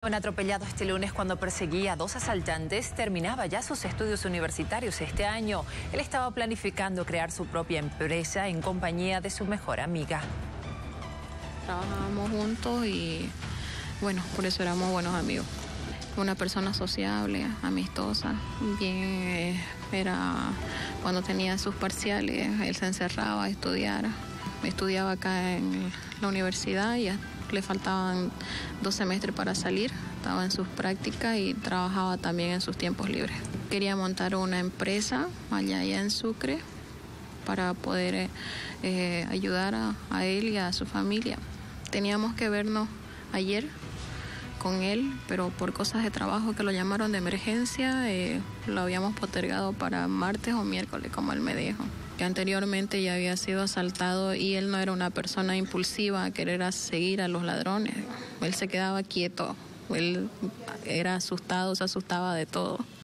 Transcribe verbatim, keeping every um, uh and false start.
Fue atropellado este lunes cuando perseguía a dos asaltantes. Terminaba ya sus estudios universitarios este año. Él estaba planificando crear su propia empresa en compañía de su mejor amiga. Trabajábamos juntos y, bueno, por eso éramos buenos amigos. Una persona sociable, amistosa, bien, eh, era cuando tenía sus parciales, él se encerraba a estudiar. Estudiaba acá en la universidad y ya le faltaban dos semestres para salir. Estaba en sus prácticas y trabajaba también en sus tiempos libres. Quería montar una empresa allá, allá en Sucre para poder eh, ayudar a, a él y a su familia. Teníamos que vernos ayer con él, pero por cosas de trabajo que lo llamaron de emergencia, eh, lo habíamos postergado para martes o miércoles, como él me dijo. Que anteriormente ya había sido asaltado y él no era una persona impulsiva a querer a seguir a los ladrones. Él se quedaba quieto, él era asustado, se asustaba de todo.